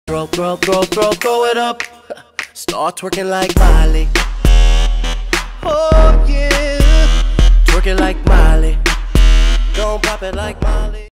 Throw it up. Start twerking like Miley. Oh yeah, twerking like Miley. Don't pop it like Miley.